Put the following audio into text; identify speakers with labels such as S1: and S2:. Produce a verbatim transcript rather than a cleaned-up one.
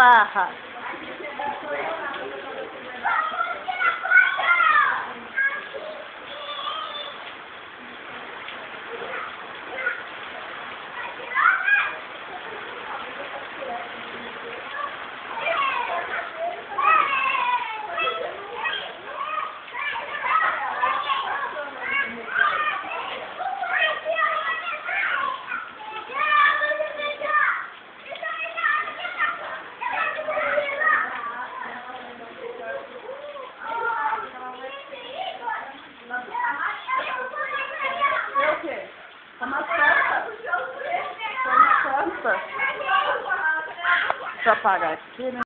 S1: barra.
S2: É o quê? Toma santa. Toma santa.
S1: Deixa eu apagar aqui, né?